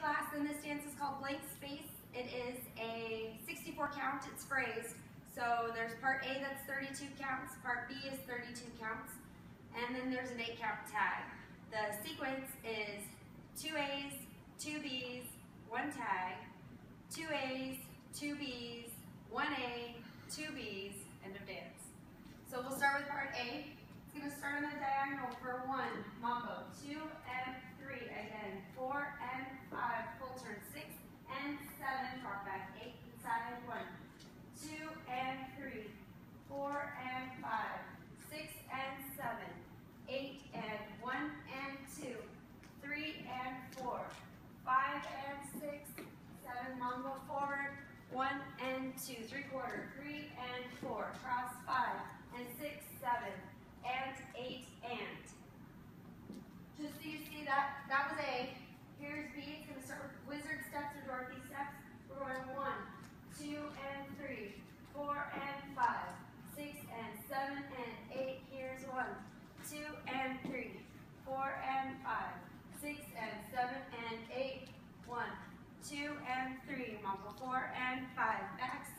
class, and this dance is called Blank Space. It is a 64 count, it's phrased. So there's part A that's 32 counts, part B is 32 counts, and then there's an 8 count tag. The sequence is 2 A's, 2 B's, 1 tag, 2 A's, 2 B's, 1 A, 2 B's, end of dance. So we'll start with part A. It's going to start on the diagonal for 1, mambo, 2 and 3, again, 4 and 5, full turn, 6 and 7, drop back, 8 inside, 1, 2 and 3, 4 and 5, 6 and 7, 8 and 1 and 2, 3 and 4, 5 and 6, 7, mambo forward, 1 and 2, 3/4, 3 and 4, cross 5 and 6, 7 and 8 and. Just so you see that was A. Here's B. It's going to start with wizard steps or Dorothy steps. We're going 1, 2 and 3, 4 and 5, 6 and 7 and 8. Here's 1, 2 and 3, 4 and 5, 6 and 7 and 8. 1, 2 and 3, mambo 4 and 5, back